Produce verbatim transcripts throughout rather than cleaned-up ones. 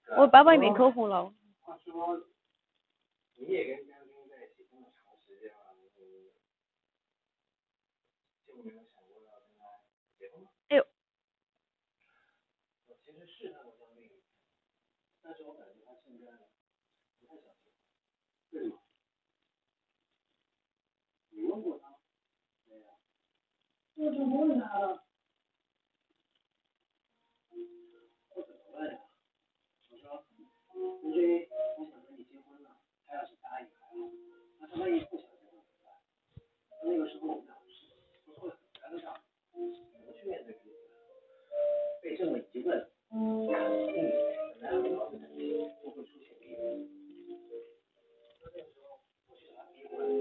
我包包里面口红了。 你也跟将军在一起这么长时间了，你就没有想过要跟他结婚吗？ 哎呦， 我其实试探过将军，但是我感觉他现在不太想结婚。为什么？你问过他？没有。我就问他了。我怎么问呀？我说，吴军，我想跟你结婚了，他要是答应还好，那他万一不想结婚怎么办？那个时候我们俩不是不是会很尴尬？怎么去面对彼此？被这么一问，肯定本来很好的感情就会出现裂痕。那个时候我去把他逼过来，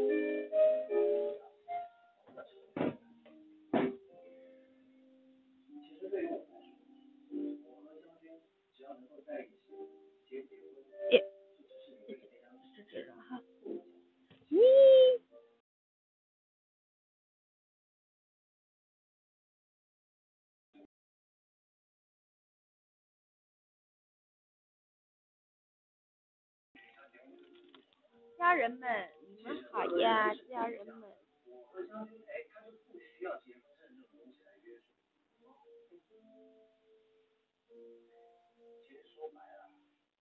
其实对于我来说，我和将军只要能够在一起结结婚， 也就只是因为那张纸这个哈。咦。家人们，你们好呀，家人们。 我和将军哎，他就不需要结婚证这种东西来约束。其实说白了，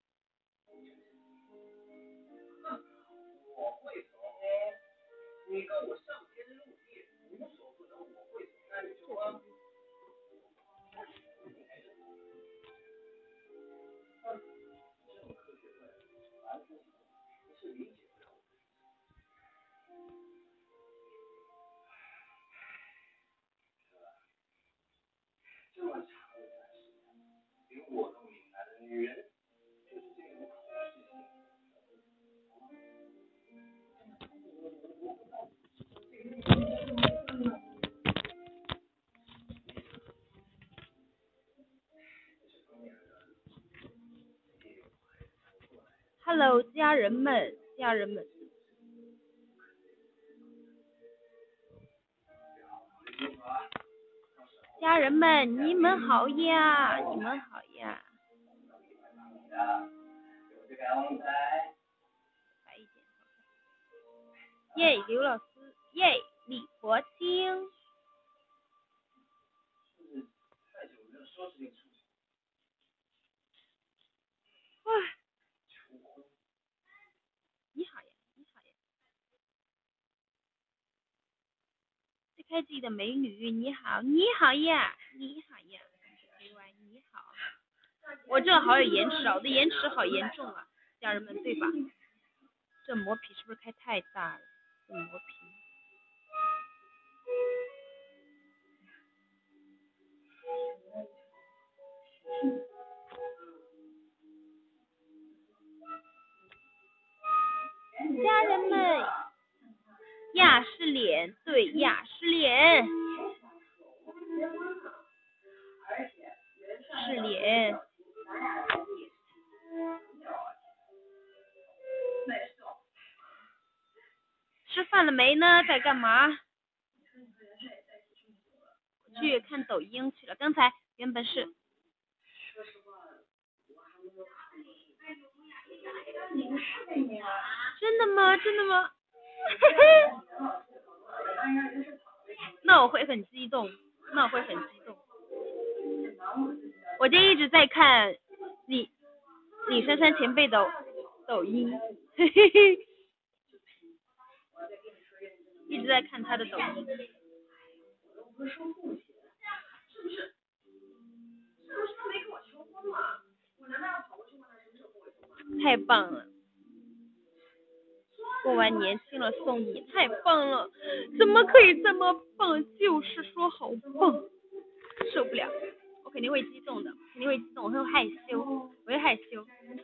我会走，你跟我上天入地，无所不能，我会走，那你就啊。这种科学问，完全是理解不了我的事情。是吧？这么长的一段时间，连我都明白了，女人就是这种口是心 ，Hello， 家人们，家人们。家人们，你们好呀，你们好呀。耶，刘老师，耶，李国清。哇，你好呀，你好呀。最开自己的美女，你好，你好呀，你好呀。你好。我这好有延迟啊，我的延迟好严重啊，家人们对吧？这磨皮是不是开太大了？这磨皮。家人们，雅诗莲，对，雅诗莲，是莲。吃饭了没呢？在干嘛？去看抖音去了。刚才原本是。真的吗？真的吗？那我会很激动，那我会很激动。我就一直在看李李珊珊前辈的抖音，嘿嘿嘿，一直在看他的抖音。太棒了！过完年轻了送你，太棒了！怎么可以这么棒？就是说好棒，受不了！我肯定会激动的，肯定会激动，我会害羞，我会害羞。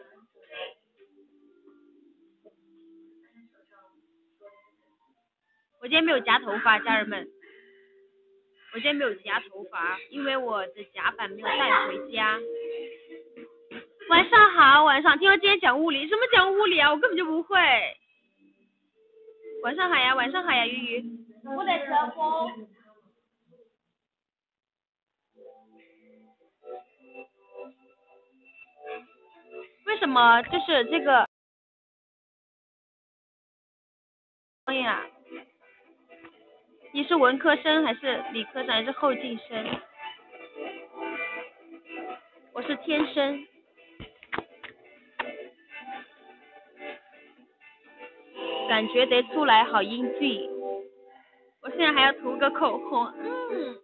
我今天没有夹头发，家人们，我今天没有夹头发，因为我的夹板没有带回家。晚上好，晚上听说今天讲物理，什么讲物理啊？我根本就不会。晚上好呀，晚上好呀，鱼鱼。我在车风。 什么就是这个呀？你是文科生还是理科生还是后进生？我是天生。感觉得出来好英俊。我现在还要涂个口红，嗯。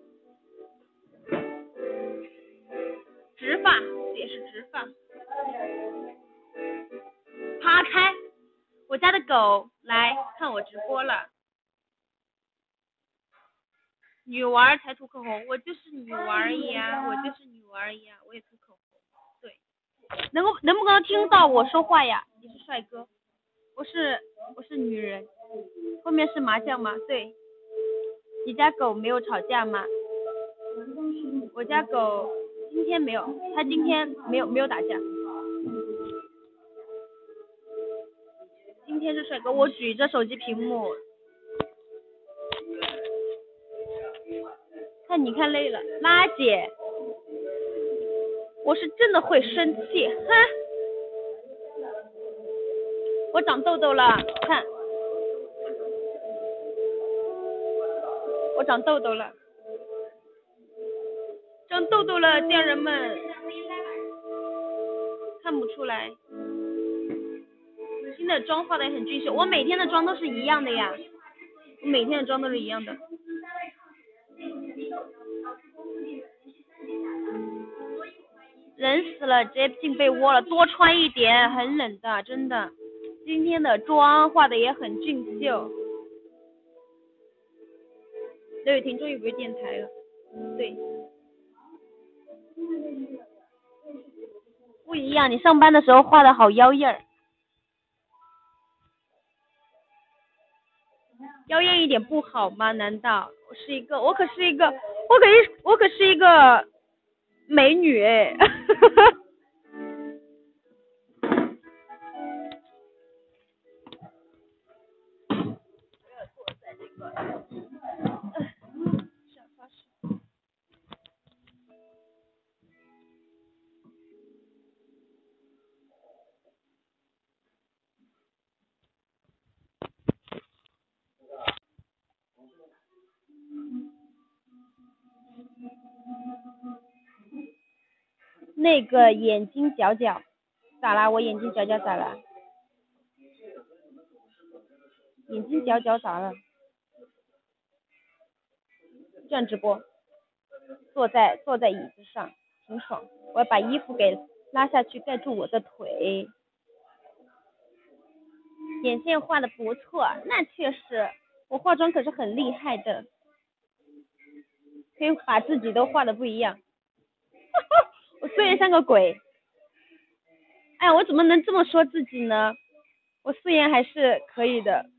直发，也是直发。趴开，我家的狗来看我直播了。女娃才涂口红，我就是女娃而已啊，我就是女娃而已啊，我也涂口红。对，能够能不能听到我说话呀？你是帅哥，我是我是女人。后面是麻将吗？对。你家狗没有吵架吗？我家狗今天没有，它今天没有没有打架。今天是帅哥，我举着手机屏幕。看你看累了，拉姐，我是真的会生气，哈！我长痘痘了，看，我长痘痘了，长痘痘了，家人们看不出来。新的妆化的也很俊秀，我每天的妆都是一样的呀，我每天的妆都是一样的。冷死了，直接进被窝了，多穿一点，很冷的，真的。今天的妆化的也很俊秀。刘雨婷终于不是电台了，对，不一样，你上班的时候画的好妖艳儿，妖艳一点不好吗？难道我是一个，我可是一个，我可是我可是一个美女哎。那个眼睛角角咋啦？我眼睛角角咋啦？眼睛角角咋了？这样直播，坐在坐在椅子上，挺爽。我要把衣服给拉下去，盖住我的腿。眼线画的不错，那确实，我化妆可是很厉害的，可以把自己都画的不一样。我素颜像个鬼。哎，我怎么能这么说自己呢？我素颜还是可以的。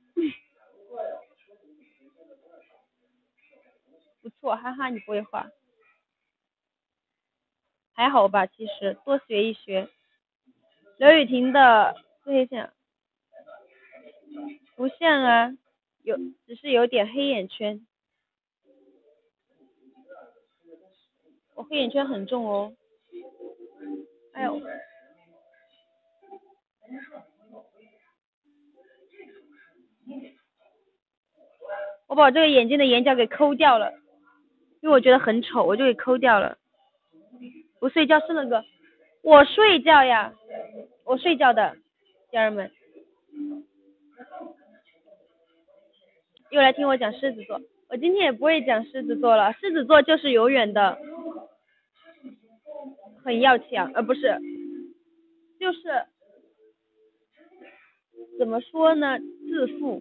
不错，哈哈，你不会画。还好吧，其实多学一学。刘雨婷的黑线不像啊，有只是有点黑眼圈。我黑眼圈很重哦。哎呦。我把我这个眼睛的眼角给抠掉了，因为我觉得很丑，我就给抠掉了。不睡觉是那个，我睡觉呀，我睡觉的，家人们。又来听我讲狮子座，我今天也不会讲狮子座了，狮子座就是永远的很要强，呃不是，就是怎么说呢，自负。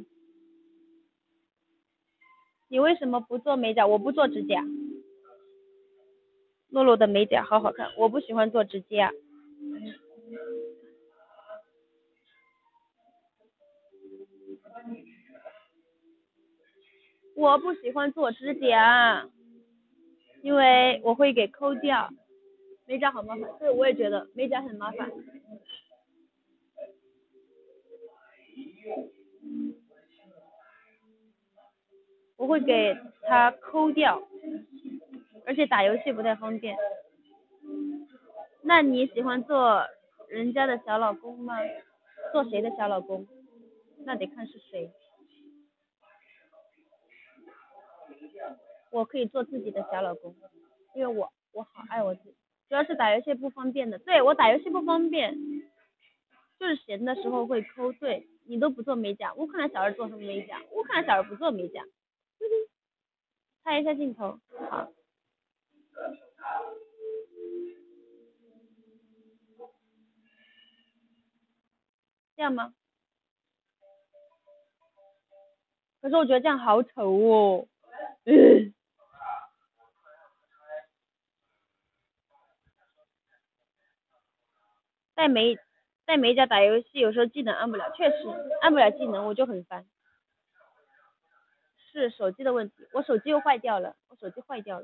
你为什么不做美甲？我不做指甲。洛洛的美甲好好看，我不喜欢做指甲。我不喜欢做指甲，因为我会给抠掉。美甲好麻烦，对，我也觉得美甲很麻烦。我会给它抠掉，而且打游戏不太方便。那你喜欢做人家的小老公吗？做谁的小老公？那得看是谁。我可以做自己的小老公，因为我我好爱我自己，主要是打游戏不方便的。对，我打游戏不方便，就是闲的时候会抠。对，你都不做美甲，乌克兰小孩做什么美甲？乌克兰小孩不做美甲。拍一下镜头，好。这样吗？可是我觉得这样好丑哦。嗯。带美带美甲打游戏，有时候技能按不了，确实按不了技能，我就很烦。是手机的问题，我手机又坏掉了，我手机坏掉了。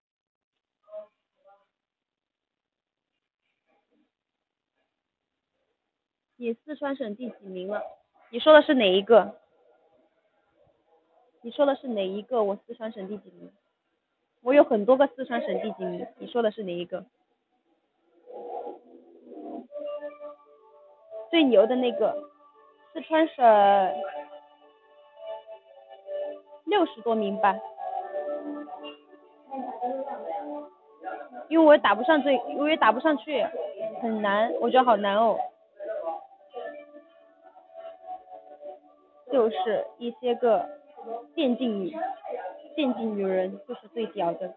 你四川省第几名了？你说的是哪一个？你说的是哪一个？我四川省第几名？我有很多个四川省第几名，你说的是哪一个？最牛的那个，四川省六十多名吧。因为我打不上最，我也打不上去，很难，我觉得好难哦。就是一些个电竞女，电竞女人就是最屌的。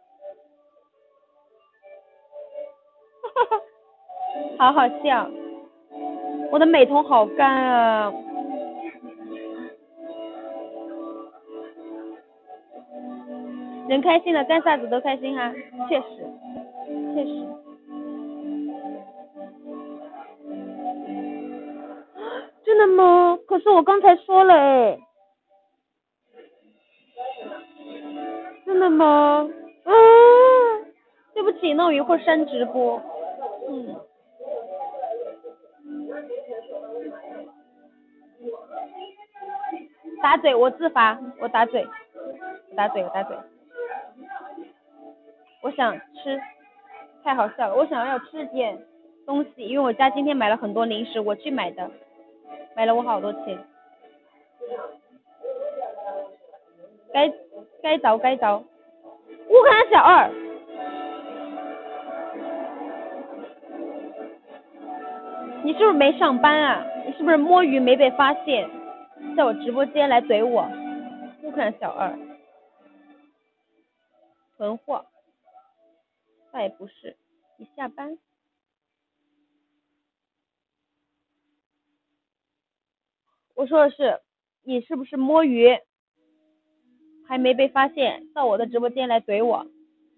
好好笑，我的美瞳好干啊。人开心了，干啥子都开心哈，确实，确实。真的吗？可是我刚才说了哎。真的吗？啊，对不起，那我一会儿删直播。嗯。打嘴，我自罚，我打嘴，我打嘴，我打嘴。我想吃，太好笑了，我想要吃点东西，因为我家今天买了很多零食，我去买的，买了我好多钱。该该着该着。乌克兰小二，你是不是没上班啊？你是不是摸鱼没被发现，在我直播间来怼我？乌克兰小二，囤货，那也不是，你下班。我说的是，你是不是摸鱼还没被发现，到我的直播间来怼我？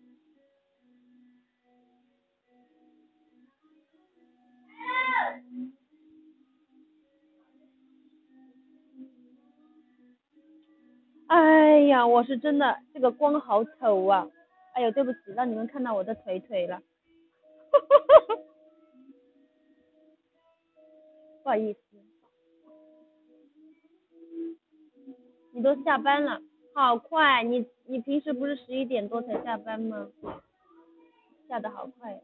哎呀，我是真的，这个光好丑啊！哎呦，对不起，让你们看到我的腿腿了。不好意思。你都下班了，好快！你你平时不是十一点多才下班吗？下的好快呀。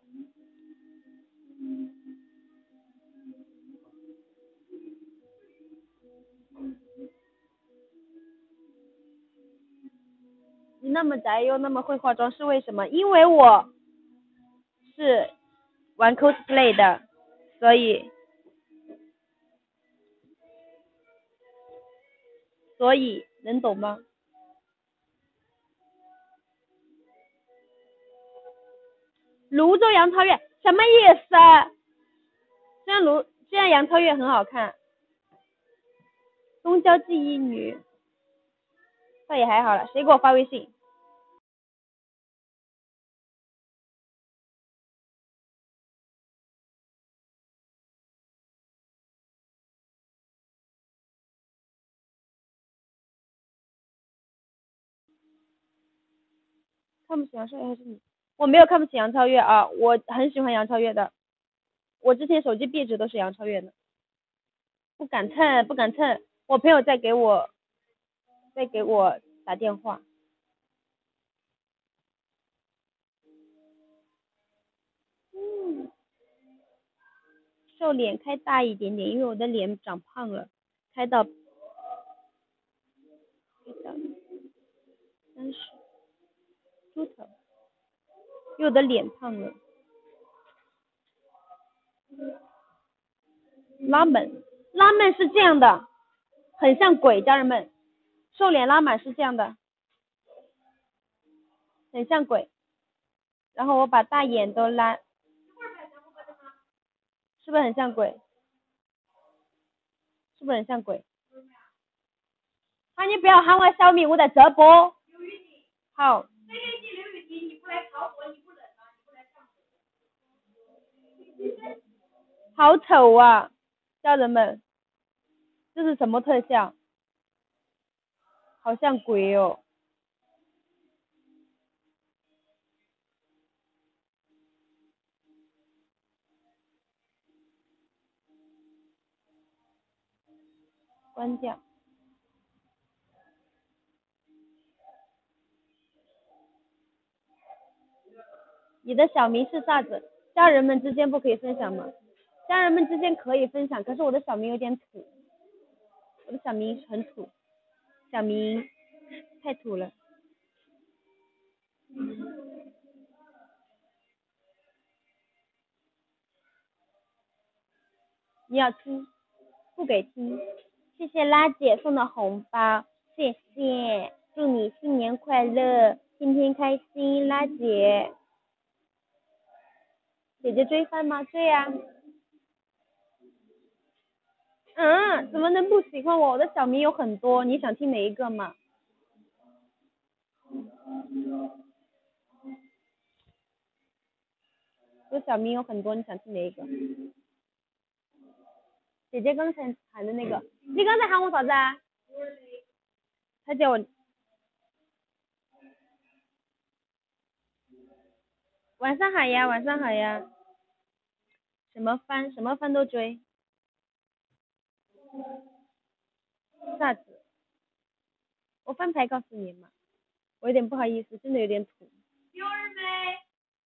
你那么宅又那么会化妆是为什么？因为我是玩 cosplay 的，所以所以能懂吗？泸州杨超越什么意思？虽然泸虽然杨超越很好看，东郊记忆女倒也还好了。谁给我发微信？看不起杨超越还是你？我没有看不起杨超越啊，我很喜欢杨超越的，我之前手机壁纸都是杨超越的。不敢蹭，不敢蹭，我朋友在给我在给我打电话。嗯， 瘦脸开大一点点，因为我的脸长胖了，开到开到三十出头，因为我的脸胖了。拉满，拉满是这样的，很像鬼，家人们，瘦脸拉满是这样的，很像鬼。然后我把大眼都拉，是不是很像鬼？是不是很像鬼？啊，你不要喊我小名，我在这播。好。好丑啊，家人们，这是什么特效？好像鬼哦。关掉。你的小名是啥子？家人们之间不可以分享吗？家人们之间可以分享，可是我的小名有点土，我的小名很土，小名太土了。你要听，不给听。谢谢拉姐送的红包，谢谢，祝你新年快乐，天天开心，拉姐。姐姐追番吗？追呀、啊。嗯，怎么能不喜欢我？我的小名有很多，你想听哪一个吗？我小名有很多，你想听哪一个？姐姐刚才喊的那个，你刚才喊我啥子啊？他叫我。晚上好呀，晚上好呀。什么番什么番都追。啥子？我翻牌告诉你嘛，我有点不好意思，真的有点土。有人没？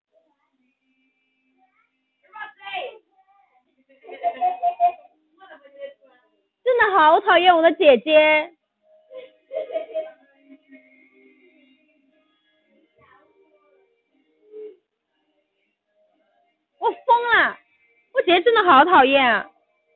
真的好讨厌我的姐姐。我疯了，我姐姐真的好讨厌啊。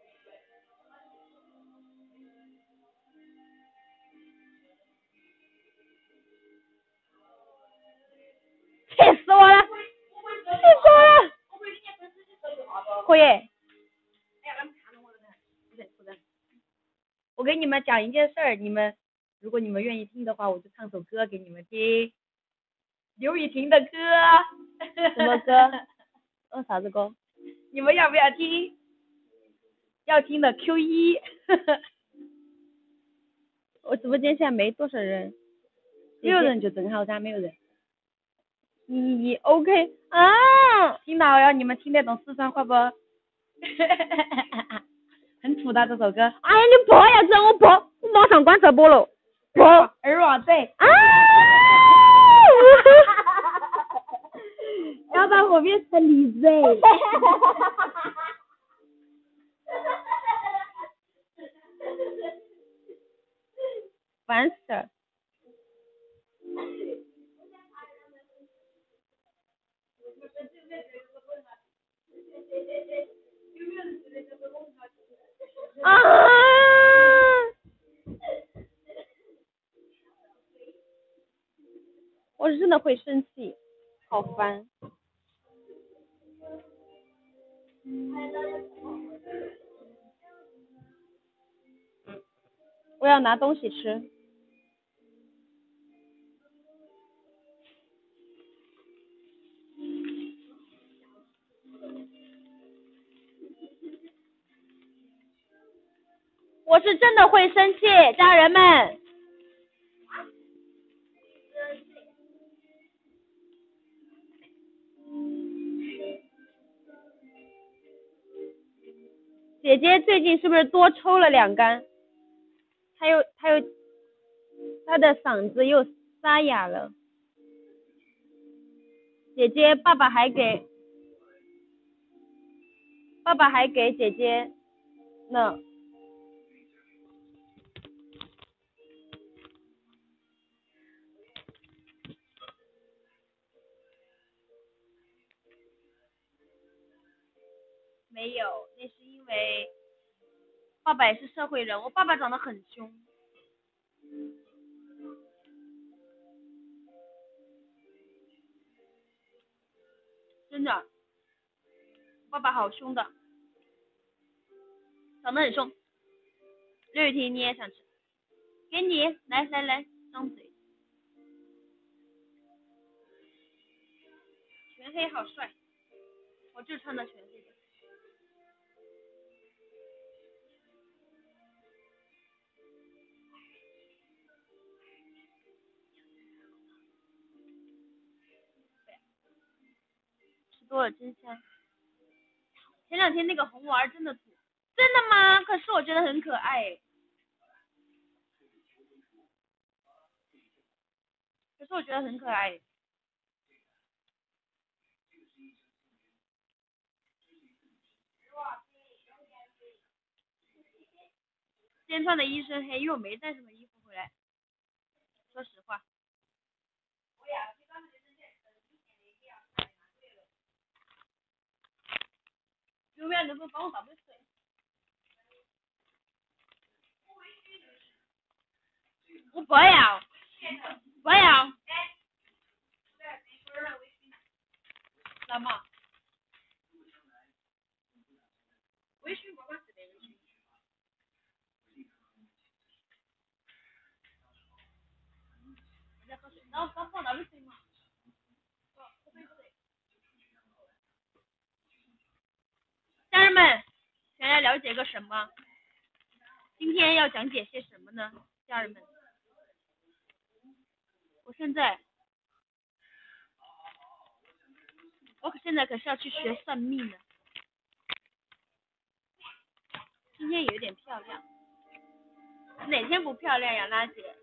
气死我了，气死我了。可以。我给你们讲一件事儿，你们如果你们愿意听的话，我就唱首歌给你们听。刘雨婷的歌。什么歌？哦，啥子歌？你们要不要听？要听的 Q 一。我直播间现在没多少人，没有人就正好噻，没有人。一一 OK 啊，听到呀？你们听得懂四川话不？很土的这首歌。哎呀，你播呀子，我播，我马上关直播了。播二娃子啊！要把后面成例子。烦死了。啊！我真的会生气，好烦。我要拿东西吃。我是真的会生气，家人们。姐姐最近是不是多抽了两杆？她又她又她的嗓子又沙哑了。姐姐，爸爸还给爸爸还给姐姐呢。没有，那是因为爸爸也是社会人，我爸爸长得很凶。真的，爸爸好凶的，长得很凶。刘雨婷，你也想吃？给你，来来来，张嘴。全黑好帅，我就穿的全黑的。吃多了真香。前两天那个红丸真的土，真的吗？可是我觉得很可爱。可是我觉得很可爱。今天穿的一身黑，因为我没带什么衣服回来。说实话。刘面能不能帮我倒杯水？我不要，不要。干嘛？微醺不管是的微醺。我在喝水，然后帮帮倒杯水嘛。家人们，想要了解个什么？今天要讲解些什么呢？家人们，我现在，我可现在可是要去学算命呢。今天有点漂亮，哪天不漂亮呀，拉姐？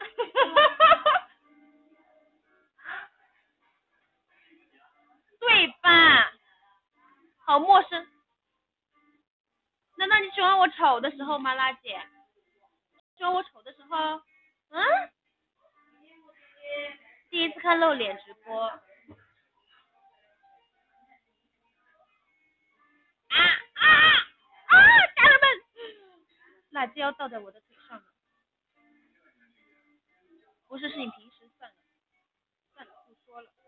对吧？好陌生。难道你喜欢我丑的时候吗，拉姐？喜欢我丑的时候？嗯？第一次看露脸直播。啊啊啊！家人们，辣椒倒在我的腿上了。不是，是你平时算了，算了，不说了。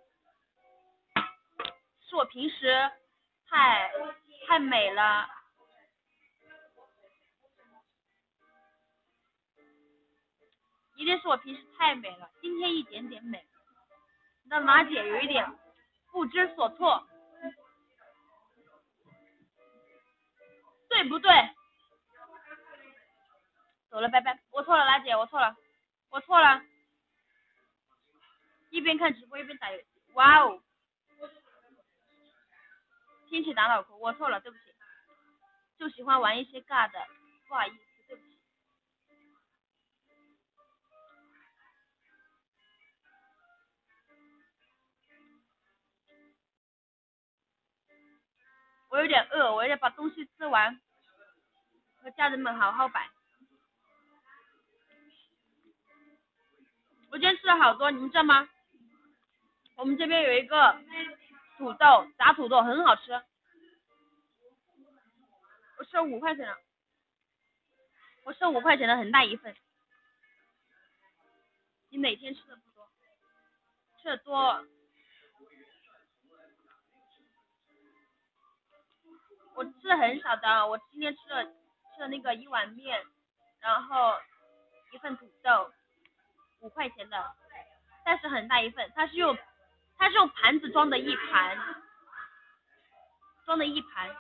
是我平时太太美了。一定是我平时太美了，今天一点点美，让马姐有一点不知所措，对不对？走了，拜拜。我错了，拉姐，我错了，我错了。一边看直播一边打游戏，哇哦！天气打脑壳，我错了，对不起。就喜欢玩一些尬的，不好意思，对不起。我有点饿，我要把东西吃完，和家人们好好摆。我今天吃了好多，你们知道吗？我们这边有一个土豆，炸土豆很好吃，我吃了五块钱了，我吃了五块钱的很大一份。你每天吃的不多，吃的多。我吃的很少的，我今天吃了吃了那个一碗面，然后一份土豆，五块钱的，但是很大一份，它是用它是用盘子装的一盘，装的一盘。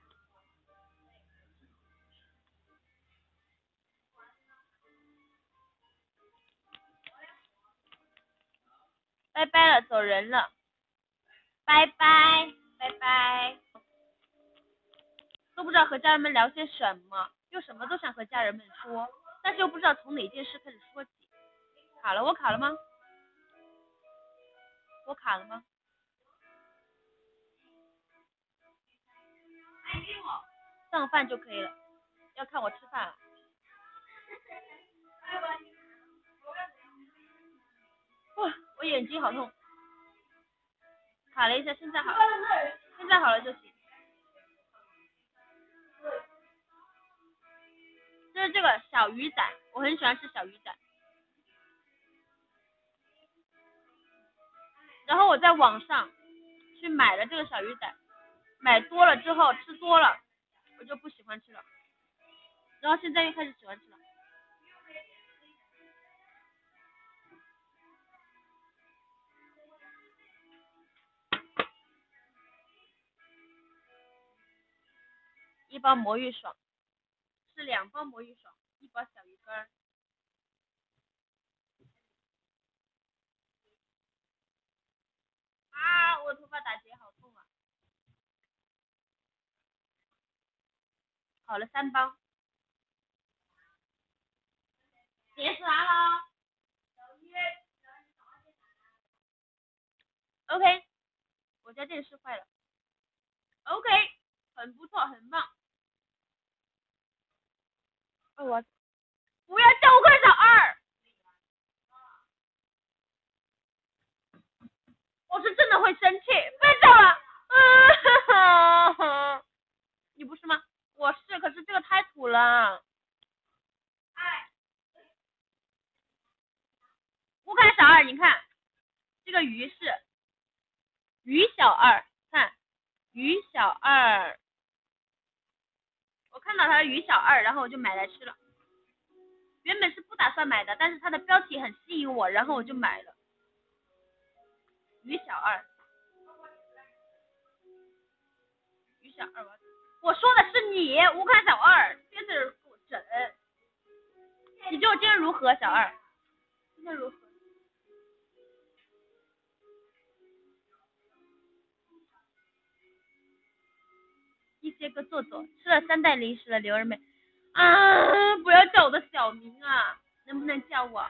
拜拜了，走人了，拜拜拜拜。都不知道和家人们聊些什么，又什么都想和家人们说，但是又不知道从哪件事开始说起。卡了，我卡了吗？我卡了吗？ 上饭就可以了，要看我吃饭了。哇，我眼睛好痛，卡了一下，现在好了，现在好了就行。就是这个小鱼仔，我很喜欢吃小鱼仔。然后我在网上去买了这个小鱼仔，买多了之后吃多了，我就不喜欢吃了。然后现在又开始喜欢吃了。一包魔芋爽，是两包魔芋爽，一包小鱼干。啊，我头发打结好痛啊！好了三包。结束完了。OK， 我家电视坏了。OK， 很不错，很棒。哦，我不要叫我快小二，我是真的会生气，不要叫了。嗯，你不是吗？我是，可是这个太土了。乌看小二，你看这个鱼是鱼小二，看鱼小二，我看到它的鱼小二，然后我就买来吃了。原本是不打算买的，但是它的标题很吸引我，然后我就买了。鱼小二，鱼小二，我说的是你，乌看小二，别在这给我整。你觉得我今天如何，小二？今天如何？一些个做作，吃了三袋零食的刘二妹啊！不要叫我的小名啊，能不能叫我？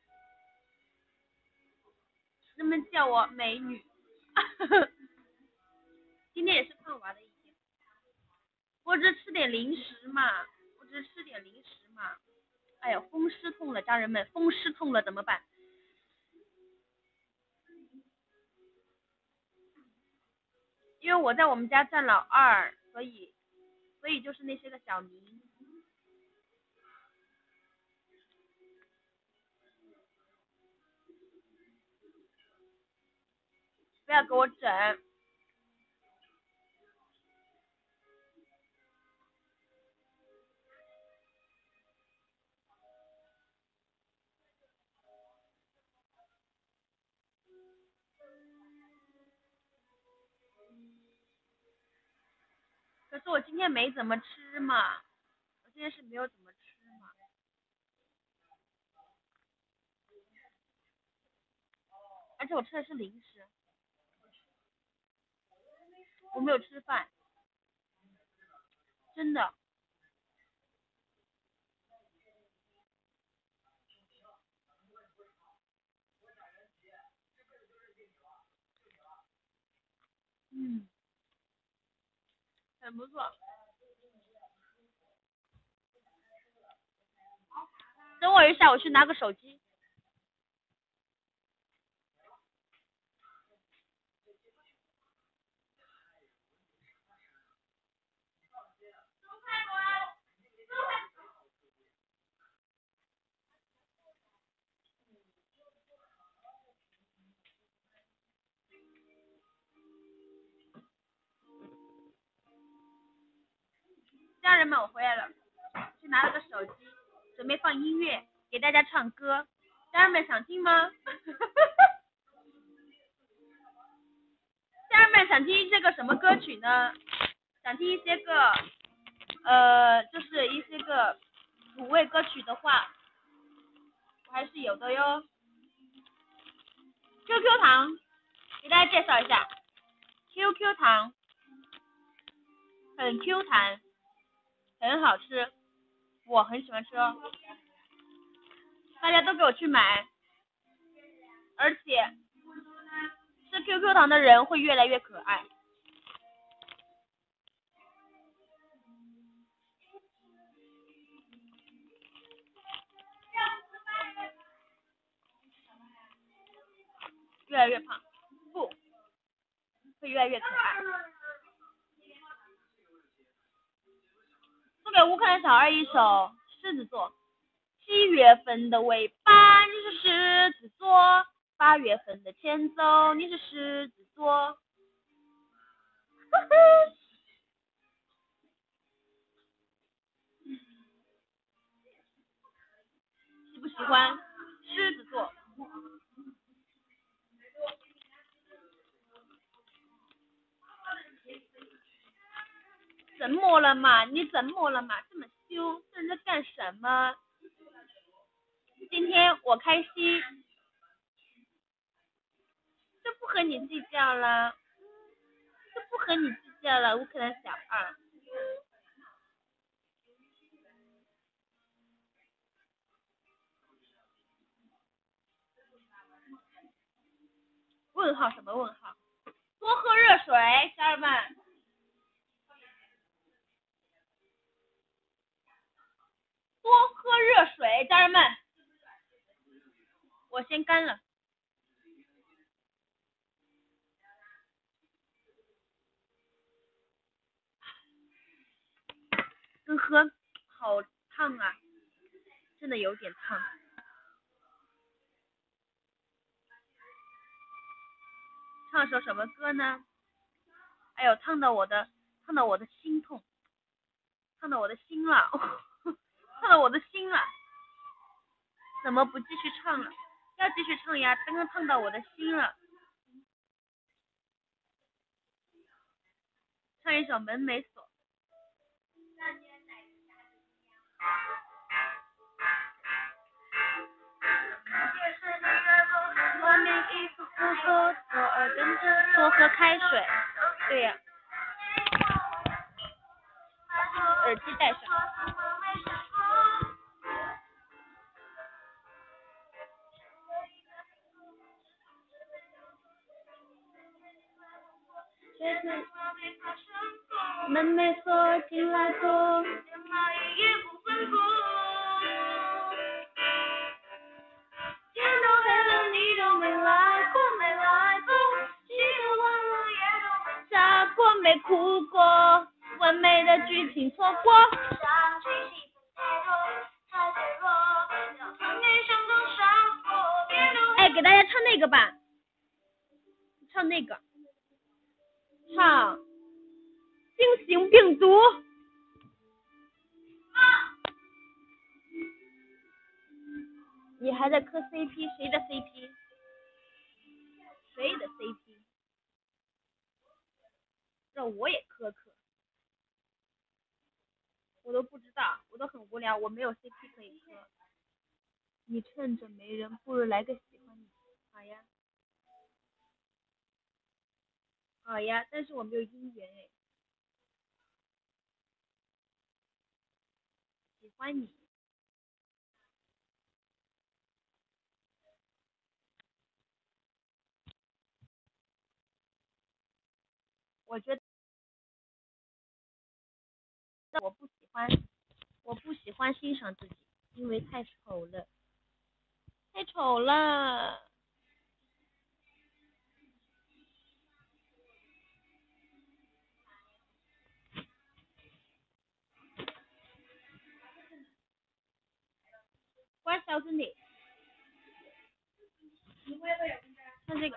能不能叫我美女？今天也是胖娃的一天，我只是吃点零食嘛，我只是吃点零食嘛。哎呦，风湿痛了，家人们，风湿痛了怎么办？因为我在我们家占老二，所以所以就是那些个小名。不要给我整。可是我今天没怎么吃嘛，我今天是没有怎么吃嘛。而且我吃的是零食，我没有吃饭，真的。嗯，很不错。等我一下，我去拿个手机。家人们，我回来了，去拿了个手机，准备放音乐给大家唱歌。家人们想听吗？家人们想听这个什么歌曲呢？想听一些个呃，就是一些个土味歌曲的话，我还是有的哟。Q Q 糖，给大家介绍一下 ，Q Q 糖很 Q 弹，很好吃，我很喜欢吃哦。大家都给我去买，而且吃 Q Q 糖的人会越来越可爱。 越来越胖，不，会越来越可爱。送给乌克兰小二一首狮子座。七月份的尾巴，你是狮子座；八月份的前奏，你是狮子座。喜不喜欢狮子座？怎么了嘛？你怎么了嘛？这么凶，这人在干什么？今天我开心，就不和你计较了，就不和你计较了，乌克兰小二。问号什么问号？多喝热水，家人们。多喝热水，家人们。我先干了。呵呵，好烫啊，真的有点烫。唱首什么歌呢？哎呦，烫到我的，烫到我的心痛，烫到我的心了，烫到我的心了。怎么不继续唱了？要继续唱呀，刚刚烫到我的心了。唱一首《门没锁》。外面衣服不够，多耳跟着多喝开水。对呀、耳机戴上。门没锁，进来坐。天都黑了，你都没来过，没来过，记得忘了也都没下过，没哭过，完美的剧情错过。哎，给大家唱那个吧，唱那个，唱新型病毒。你还在磕 C P？ 谁的 C P？ 谁的 C P？ 让我也磕磕。我都不知道，我都很无聊，我没有 C P 可以磕。你趁着没人，不如来个喜欢你。好呀，好呀，但是我没有姻缘哎。喜欢你。我觉得我不喜欢，我不喜欢欣赏自己，因为太丑了，太丑了。关小声点。看这个。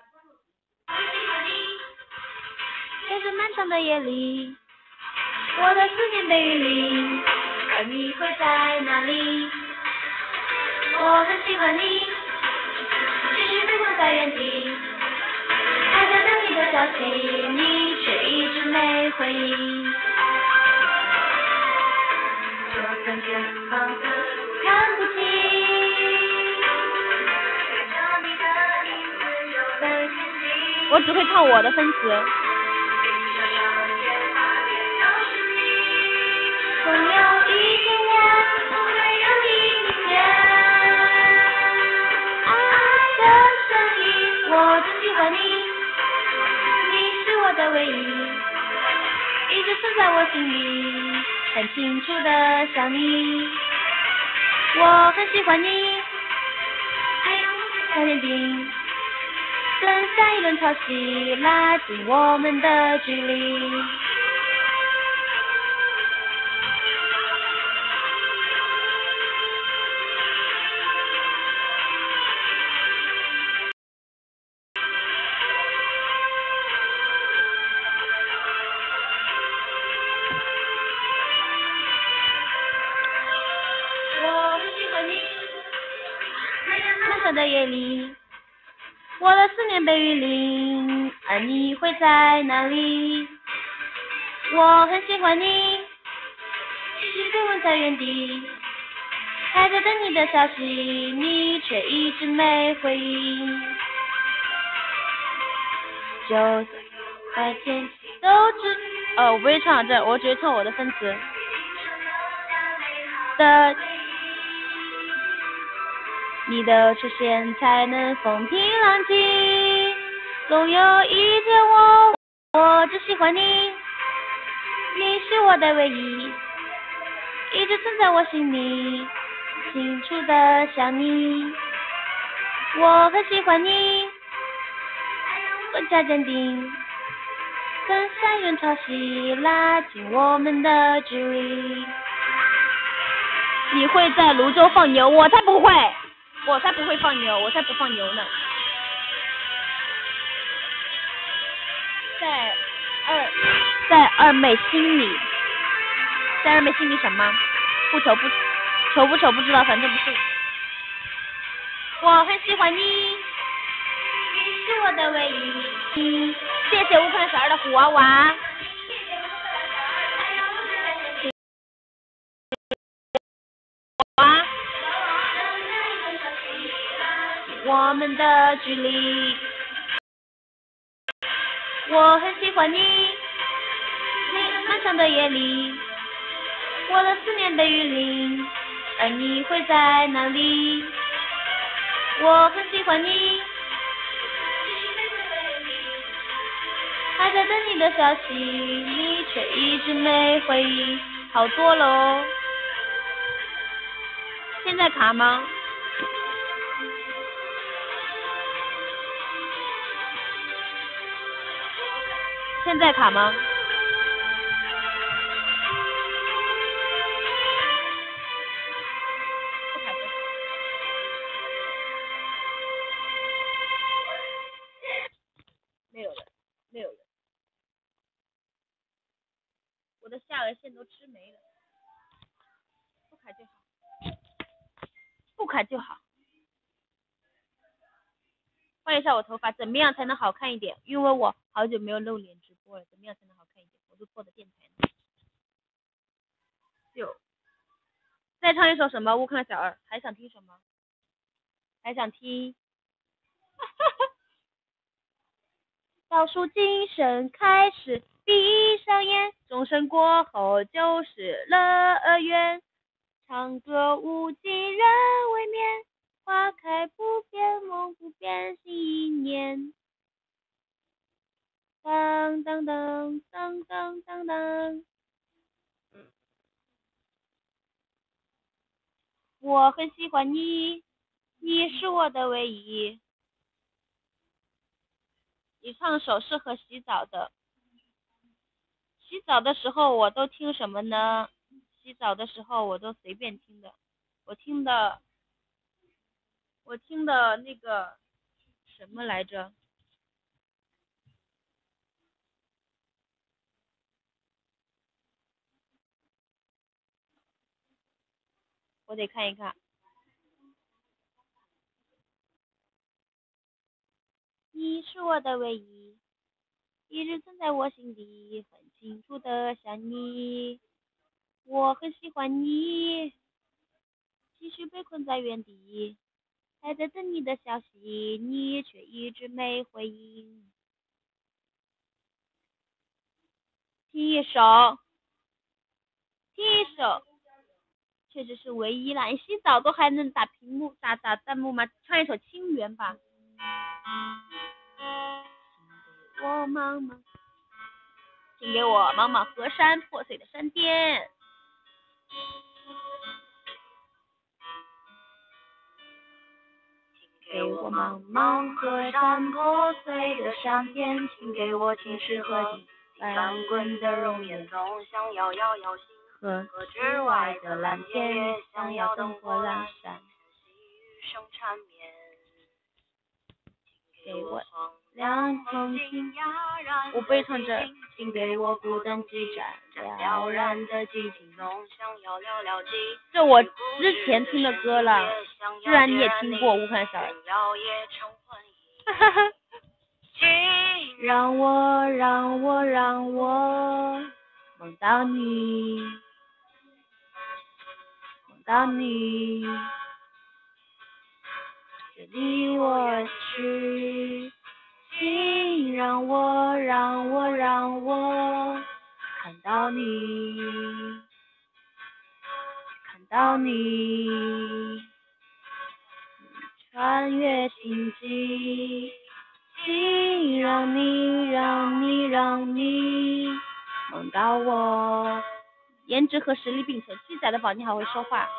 在这漫长的夜里，我的思念被雨淋，而你会在哪里？我很喜欢你，只是被困在原地，还在等你的消息，你却一直没回应。我感觉仿佛看不清，我只会唱我的分词。总有一天我会有你明天，爱的声音，我只喜欢你，你是我的唯一，一直存在我心里，很清楚的想你，我很喜欢你，爱小点冰。 跟下一轮潮汐拉近我们的距离。我很喜欢你，漫长的夜里，我的思念被雨淋，而你会在哪里？我很喜欢你，继续被困在原地，还在等你的消息，你却一直没回应。就在天气都知，哦，我不会唱这，我只会唱我的分词的。你的出现才能风平浪静，总有一天我我只喜欢你，你是我的唯一，一直存在我心里，清楚的想你。我很喜欢你，更加坚定，跟山原潮汐拉近我们的距离。你会在泸州放牛，我才不会。我才不会放牛，我才不放牛呢。在二，在二妹心里，在二妹心里什么？不丑不丑不丑不知道，反正不是。我很喜欢你，你是我的唯一。谢谢乌克兰小二的虎娃娃。我们的距离，我很喜欢你，你漫长的夜里，我的思念被雨淋，而你会在哪里？我很喜欢你，还在等你的消息，你却一直没回应。好多了哦，现在卡吗？现在卡吗？不卡就没有了，没有了，我的下颚线都吃没了，不卡就好，不卡就好。换一下我头发，怎么样才能好看一点？因为我好久没有露脸直播了，怎么样才能好看一点？我都做的电台呢。就再唱一首什么？乌克兰小二，还想听什么？还想听？倒数计声开始，闭上眼，钟声过后就是乐园。唱歌舞伎人未眠，花开不变，梦不变，新一年。当当当当当当当。我很喜欢你，你是我的唯一。你唱首适合洗澡的。洗澡的时候我都听什么呢？洗澡的时候我都随便听的。我听的，我听的那个什么来着？我得看一看。你是我的唯一，一直存在我心底，很清楚的想你。我很喜欢你，继续被困在原地，还在等你的消息，你却一直没回应。听一首，听一首，确实是唯一啦。你洗澡都还能打屏幕、打打弹幕吗？唱一首《清源》吧。我茫茫，请给我茫茫河山破碎的山巅。给我我茫茫河山破碎的相片，请给我青石和地翻滚的容颜，总想要遥遥星河河之外的蓝天，也想要灯火阑珊，细雨声缠绵，给我两封信，我不会唱这，请给我孤单几盏了然的寂静，总想要聊聊己，这我之前听的歌了，居然你也听过吴汉小儿，哈哈哈，让我让我让我梦到你，梦到你，别离我而去，请让我让我让我看到你，看到你，穿越星际，请让你让你让你梦到我，颜值和实力并存，鸡仔的宝你好会说话，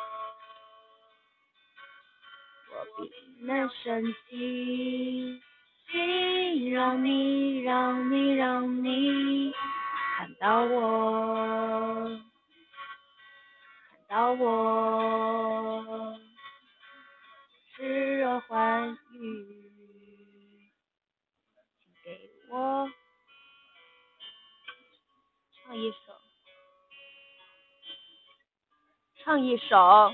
我比那神奇，请让你让你让你看到我，看到我，炽热欢愉，请给我唱一首，唱一首，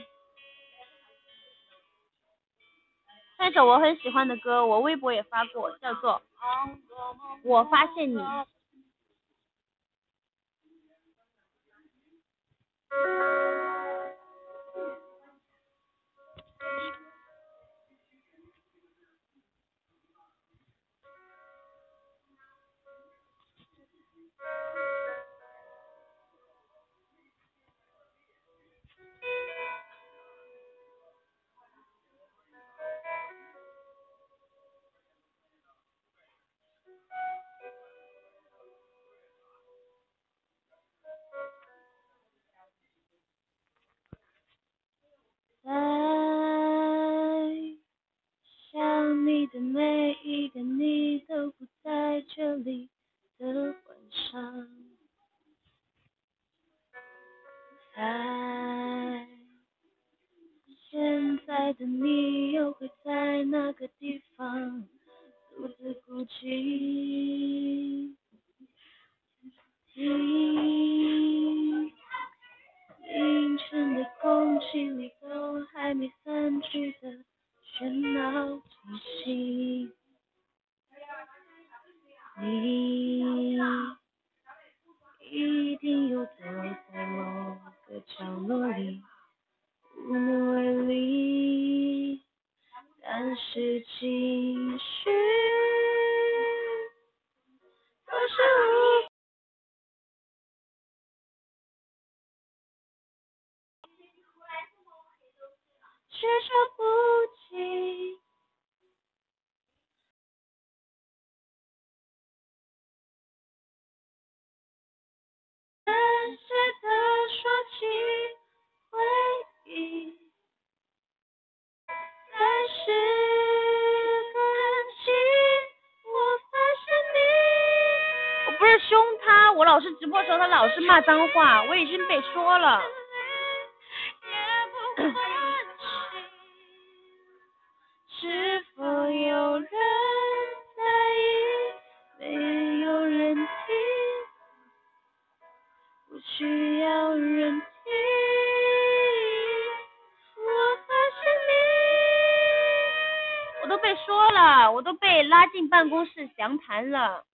唱一首我很喜欢的歌，我微博也发过，叫做我发现你。在想你的每一个你都不在这里的晚上，在现在的你又会在哪个地方独自孤寂，凌晨的空气里都还没散去的喧闹气息，你一定又躲在某个角落里无能为力，但是情绪都是无却说不清，但是他说起回忆，在十个人起我发现你，我不是凶他，我老是直播的时候他老是骂脏话，我已经被说了。是否有人在意，没有人听，不需要人听，我发现你，我都被说了，我都被拉进办公室详谈了，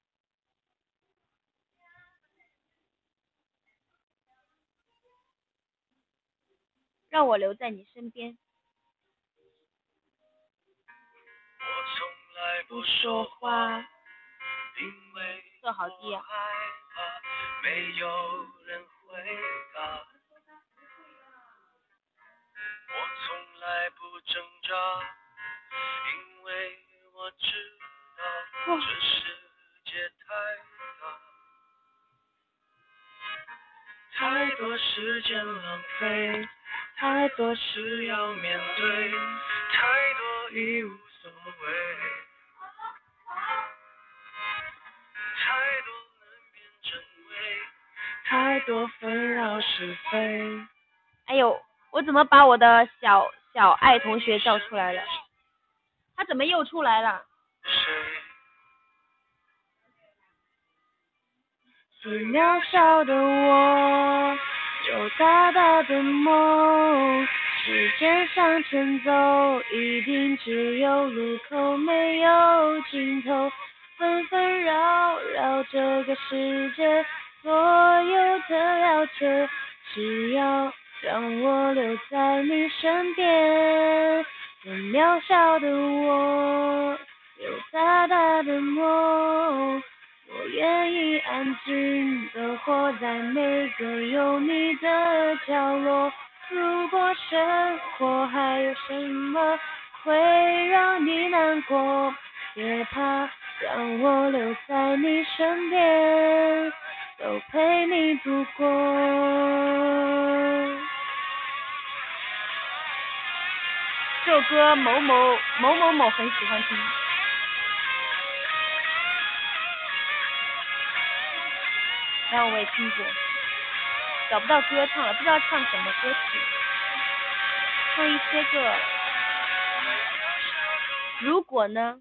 让我留在你身边，不说话，因为做好低啊，没有人回答，我从来不挣扎，因为我知道这世界太大，太多时间浪费，太多事要面对，太多已无所谓， 多纷扰是非。 哎呦，我怎么把我的小小爱同学叫出来了？他怎么又出来了？ 是渺小的我，有大大的梦。时间向前走，一定只有路口，没有尽头。纷纷扰扰这个世界，所有的了解，只要让我留在你身边。有渺小的我，有大大的梦。我愿意安静地活在每个有你的角落。如果生活还有什么会让你难过，别怕，让我留在你身边，都陪你度过。 这首歌某某某某某很喜欢听。然后我也听过，找不到歌唱了，不知道唱什么歌曲，唱一些个如果呢，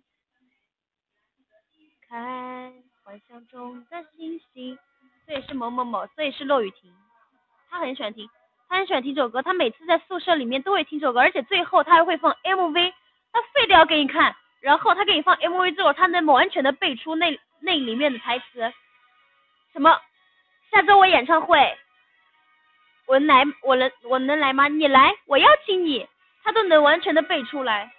看幻想中的星星，这也是某某某，这也是骆雨婷，他很喜欢听，他很喜欢听这首歌，他每次在宿舍里面都会听这首歌，而且最后他还会放 M V， 他非得要给你看，然后他给你放 M V 之后，他能完全的背出那那里面的台词，什么下周我演唱会，我能来，我能我能来吗？你来，我邀请你，他都能完全的背出来。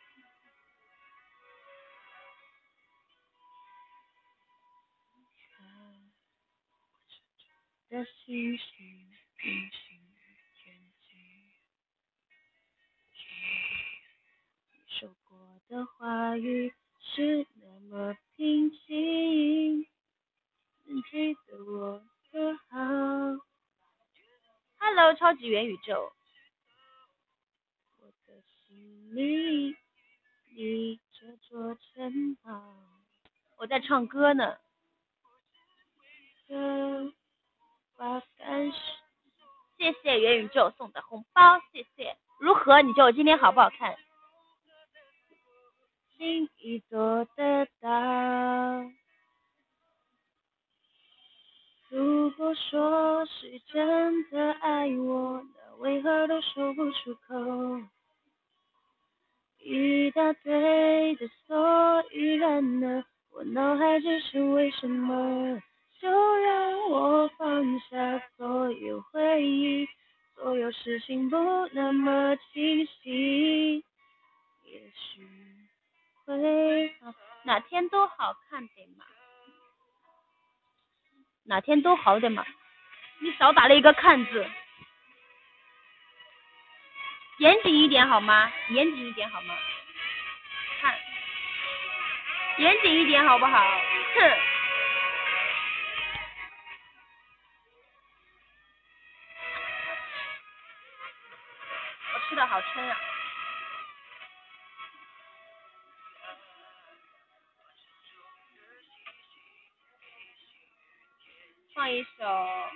的星星平行天际，你说过的话语是那么平静，能记得我的好。 Hello， 超级元宇宙。 我的心里立这座城堡。 我在唱歌呢。谢谢元宇宙送的红包，谢谢。如何？你觉得我今天好不好看？ 心已做得到。如果说是真的爱我，那为何都说不出口？一大堆的所以然呢，我脑海只剩为什么？就让我放下所有回忆，所有事情不那么清晰，也许会好，哪天都好看点嘛，哪天都好点嘛，你少打了一个看字，严谨一点好吗？严谨一点好吗？看，严谨一点好不好？哼。我吃的好撑啊。放一首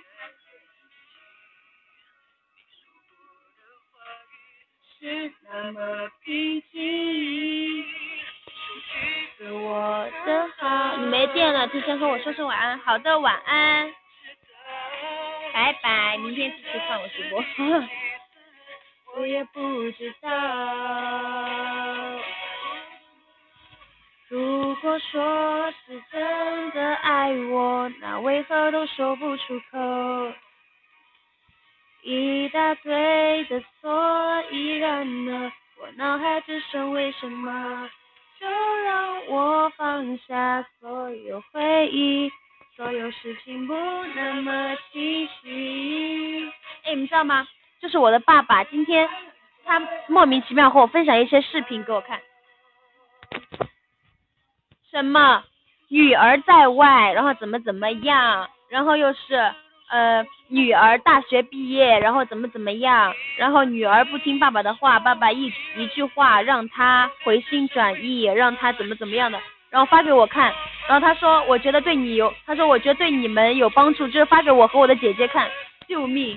是那么平静，是我的好。 你没电了，提前和我说声晚安。好的，晚安，拜拜，明天继续看我直播。 我也不知道，如果说是真的爱我，那为何都说不出口？一大堆的所以然呢，我脑海只剩为什么？就让我放下所有回忆，所有事情不那么清晰。 哎，你知道吗？就是我的爸爸今天他莫名其妙和我分享一些视频给我看，什么女儿在外，然后怎么怎么样，然后又是呃女儿大学毕业，然后怎么怎么样，然后女儿不听爸爸的话，爸爸一一句话让她回心转意，让她怎么怎么样的，然后发给我看，然然后他说我觉得对你有，他说我觉得对你们有帮助，就是发给我和我的姐姐看。救命！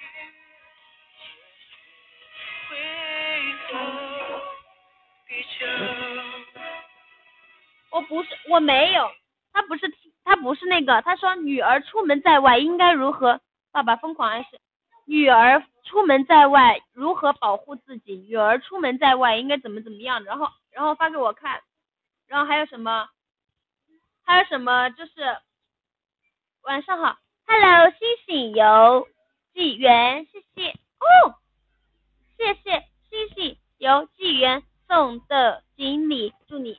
我不是，我没有，他不是他不是那个，他说女儿出门在外应该如何？爸爸疯狂暗示，女儿出门在外如何保护自己？女儿出门在外应该怎么怎么样？然后然后发给我看，然后还有什么？还有什么？就是晚上好 ，Hello， 星星邮寄员，谢谢哦，谢谢星星邮寄员送的锦鲤，祝你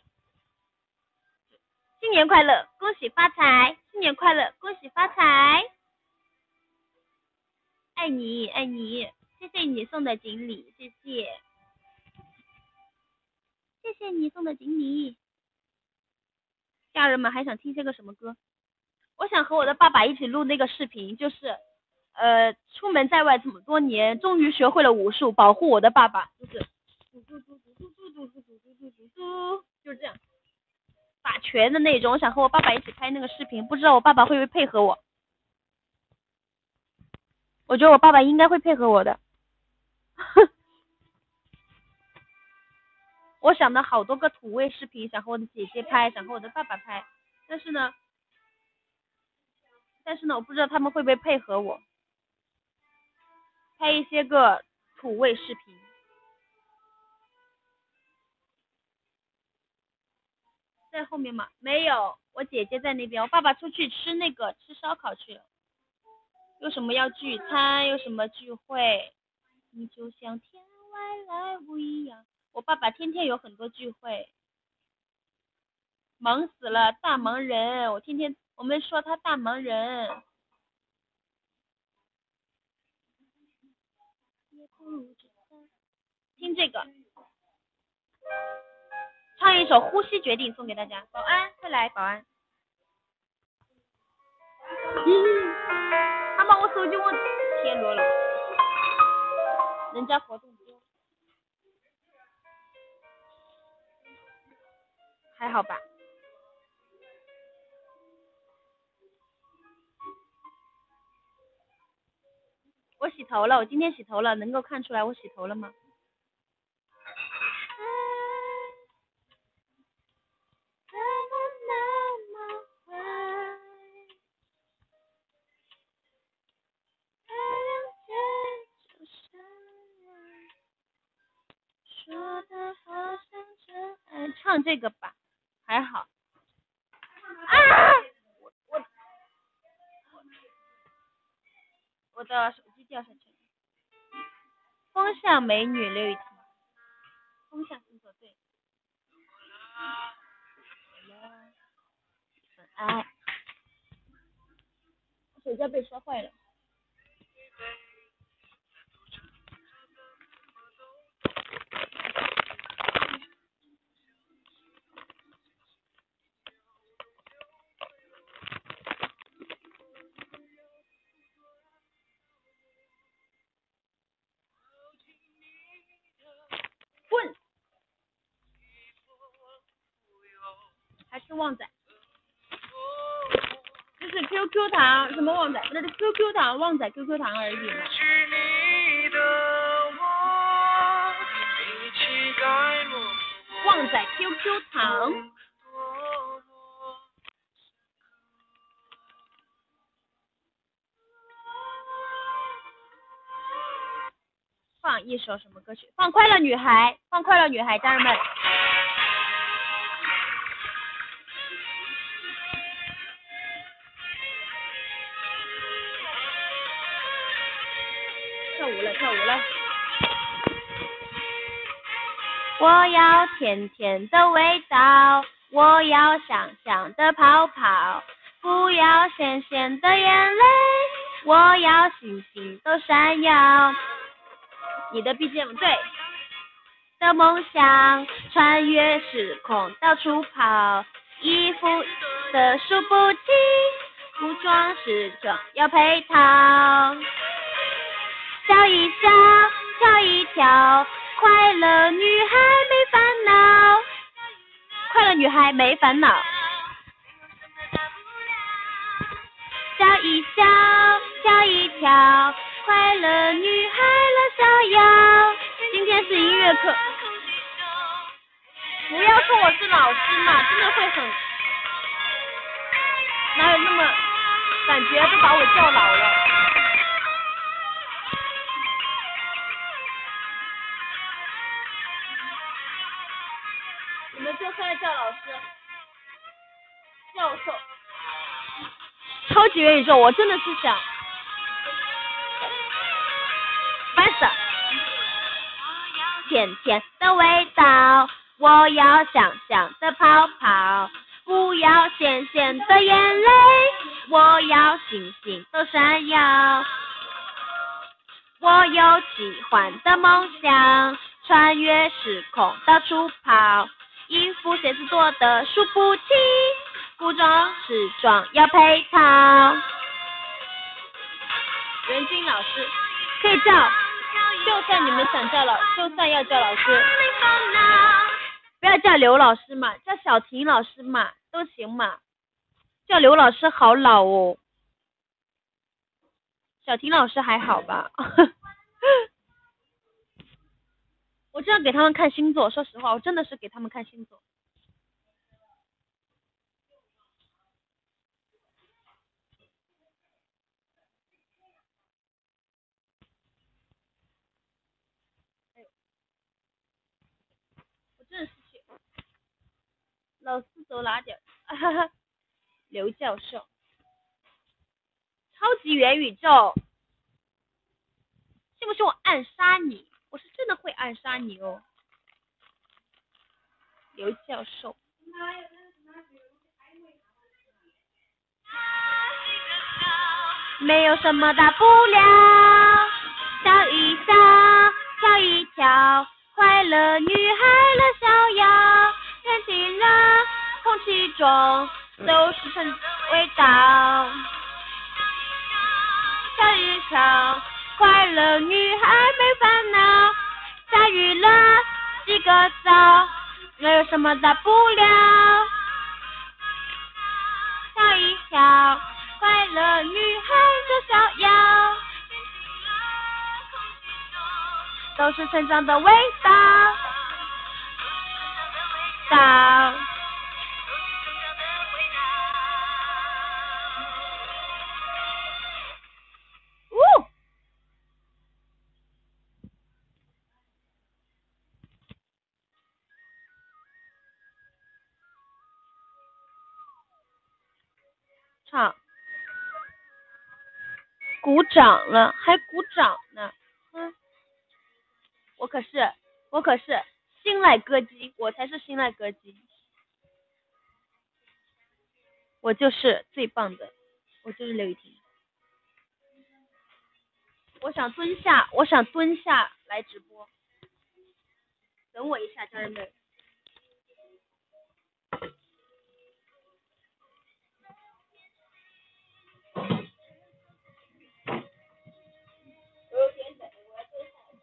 新年快乐，恭喜发财！新年快乐，恭喜发财！爱你，爱你，谢谢你送的锦鲤，谢谢，谢谢你送的锦鲤。家人们还想听些个什么歌？我想和我的爸爸一起录那个视频，就是呃，出门在外这么多年，终于学会了武术，保护我的爸爸，就是嘟嘟嘟嘟嘟嘟嘟嘟嘟嘟嘟嘟，就是这样。打拳的那种，我想和我爸爸一起拍那个视频，不知道我爸爸会不会配合我。我觉得我爸爸应该会配合我的。我想的好多个土味视频，想和我的姐姐拍，想和我的爸爸拍，但是呢，但是呢，我不知道他们会不会配合我，拍一些个土味视频。在后面吗？没有，我姐姐在那边，我爸爸出去吃那个吃烧烤去了。有什么要聚餐，有什么聚会，你就像天外来物一样。我爸爸天天有很多聚会，忙死了，大忙人。我天天我们说他大忙人。听这个，唱一首《呼吸决定》送给大家。保安，快来，保安。他把我手机我贴落了，人家活动多，还好吧？我洗头了，我今天洗头了，能够看出来我洗头了吗？说的好像真爱，唱这个吧，还好。啊！我我我的手机掉下去了。风向美女刘雨婷，风向星座对。很爱，手机被摔坏了。滚！还是旺仔，就是 Q Q 糖什么旺仔，那是 Q Q 糖旺仔 Q Q 糖而已嘛。旺仔 Q Q 糖。放一首什么歌曲？放《快乐女孩》，放《快乐女孩》，家人们。跳舞了，跳舞了。我要甜甜的味道，我要香香的泡泡，不要咸咸的眼泪，我要星星都闪耀。你的 B G M 对的梦想，穿越时空到处跑，衣服的数不清，服装时装要配套，笑一笑，跳一跳，快乐女孩没烦恼，快乐女孩没烦恼。 一笑，跳一跳，快乐女孩乐逍遥。今天是音乐课，不要说我是老师嘛，真的会很，哪有那么感觉都把我叫老了。你们就算叫老师、教授、超级元宇宙，我真的是想烦死了。甜甜的味道，我要香香的泡泡，不要咸咸的眼泪，我要星星都闪耀。我有奇幻的梦想，穿越时空到处跑，衣服鞋子多的数不清，古装时装要配套。袁军老师可以叫，就算你们想叫老，就算要叫老师，不要叫刘老师嘛，叫小婷老师嘛，都行嘛。叫刘老师好老哦，小婷老师还好吧？我这样给他们看星座，说实话，我真的是给他们看星座。我真的是去，老师走哪点？哈哈，刘教授，超级元宇宙，信不信我暗杀你？我是真的会暗杀你哦，刘教授。没有什么大不了，笑一笑，跳一跳，快乐女孩乐逍遥。人进了空气中都是纯味道，跳一跳，快乐女孩没烦恼。下雨了，洗个澡，没有什么大不了，跳一跳，快乐女孩乐逍遥。都是成长的味道，道。呜！唱，鼓掌了，还鼓掌呢，嗯。我可是，我可是新赖歌姬，我才是新赖歌姬，我就是最棒的，我就是刘雨婷。我想蹲下，我想蹲下来直播，等我一下，家人们。我有点冷，我要蹲下来。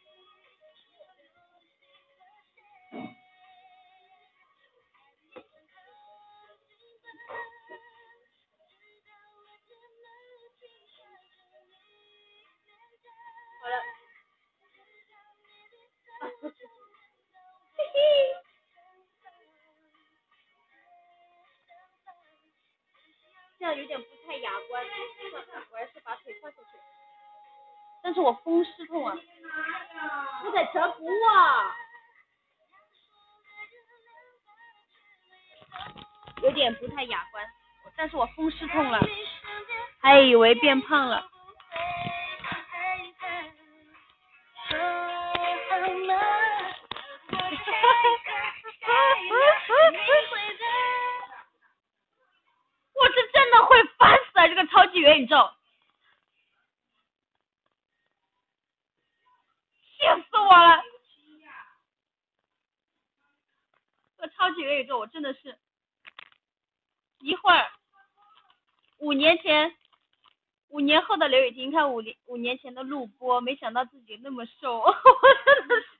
好了，嘿嘿，这样有点不太雅观，我还是把腿放下去。但是我风湿痛啊，我在这补啊，有点不太雅观，但是我风湿痛了，还以为变胖了。我是真的会烦死了，这个超级元宇宙，气死我了！这个超级元宇宙，我真的是一会儿五年前，五年后的刘雨婷看五年五年前的录播，没想到自己那么瘦，我真的是，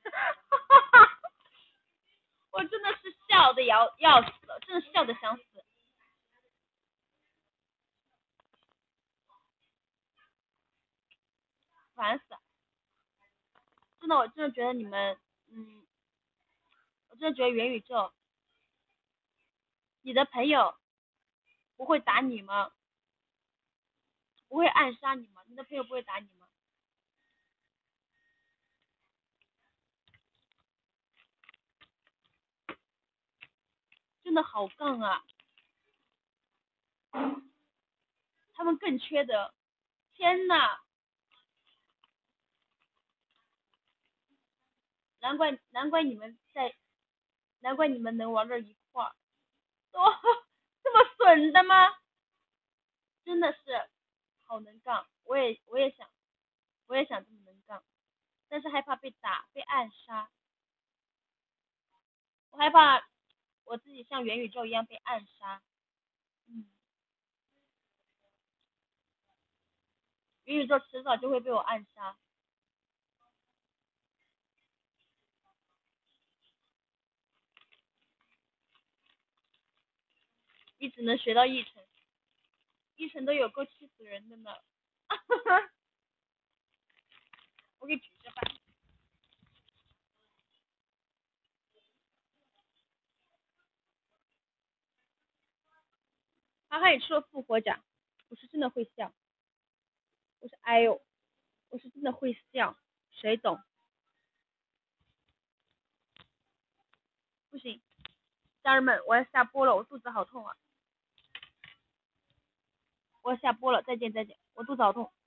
我真的是笑的要要死了，真的笑的想死。 烦死了。真的，我真的觉得你们，嗯，我真的觉得元宇宙，你的朋友不会打你吗？不会暗杀你吗？你的朋友不会打你吗？真的好杠啊！他们更缺德，天呐！难怪难怪你们在，难怪你们能玩到一块儿，哦，这么损的吗？真的是好能杠，我也我也想，我也想这么能杠，但是害怕被打被暗杀，我害怕我自己像元宇宙一样被暗杀。嗯，元宇宙迟早就会被我暗杀。你只能学到一层，一层都有够气死人的呢。我给举着吧。他还有吃了复活甲，我是真的会笑，我是哎呦，我是真的会笑，谁懂？不行，家人们，我要下播了，我肚子好痛啊！我要下播了，再见再见，我肚子好痛。